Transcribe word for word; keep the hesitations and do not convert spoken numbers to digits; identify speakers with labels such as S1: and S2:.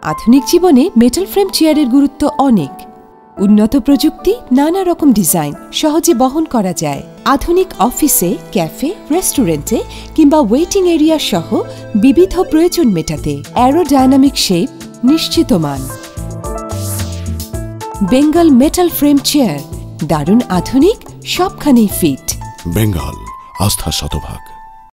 S1: আধুনিক জীবনে metal frame চেয়ারের গুরুত্ব অনেক। উন্নত প্রযুক্তি, নানা রকম ডিজাইন সহজে বহন করা যায়। আধুনিক অফিসে, ক্যাফে, রেস্টুরেন্টে কিংবা ওয়েটিং এরিয়া সহ বিবিধ প্রয়োজন মেটাতে অ্যারোডাইনামিক শেপ, নিশ্চিত মান। বেঙ্গল মেটাল ফ্রেম চেয়ার, দারুণ আধুনিক, সবখানেই ফিট।
S2: বেঙ্গল, আস্থা শতভাগ।